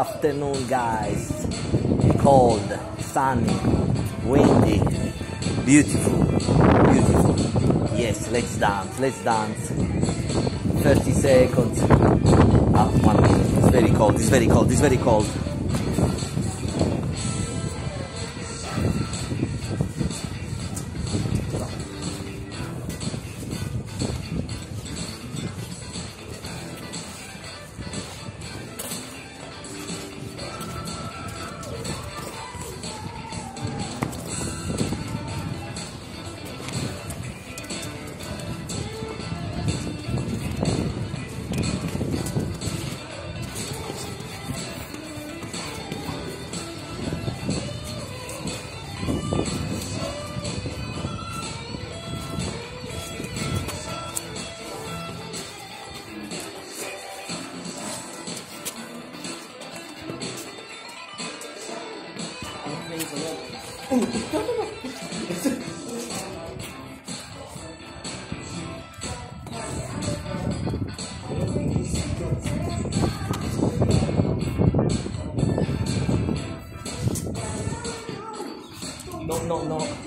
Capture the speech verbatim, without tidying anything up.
afternoon, guys. Cold, sunny, windy, beautiful, beautiful. Yes, let's dance, let's dance. thirty seconds. Ah, one minute. It's very cold, it's very cold, it's very cold. No, no, no.